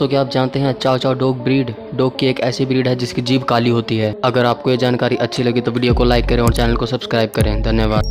दोस्तों क्या आप जानते हैं चाओ चाओ डॉग ब्रीड डॉग की एक ऐसी ब्रीड है जिसकी जीभ काली होती है। अगर आपको ये जानकारी अच्छी लगी तो वीडियो को लाइक करें और चैनल को सब्सक्राइब करें। धन्यवाद।